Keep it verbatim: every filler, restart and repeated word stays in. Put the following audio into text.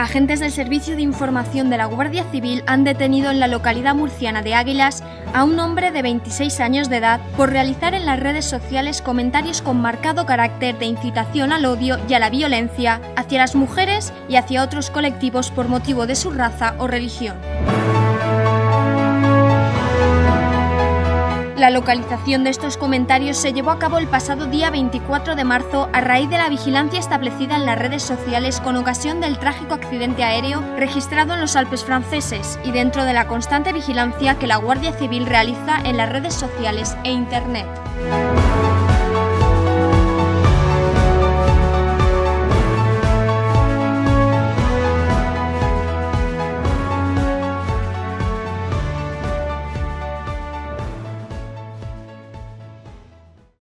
Agentes del Servicio de Información de la Guardia Civil han detenido en la localidad murciana de Águilas a un hombre de veintiséis años de edad por realizar en las redes sociales comentarios con marcado carácter de incitación al odio y a la violencia hacia las mujeres y hacia otros colectivos por motivo de su raza o religión. La localización de estos comentarios se llevó a cabo el pasado día veinticuatro de marzo a raíz de la vigilancia establecida en las redes sociales con ocasión del trágico accidente aéreo registrado en los Alpes franceses y dentro de la constante vigilancia que la Guardia Civil realiza en las redes sociales e Internet.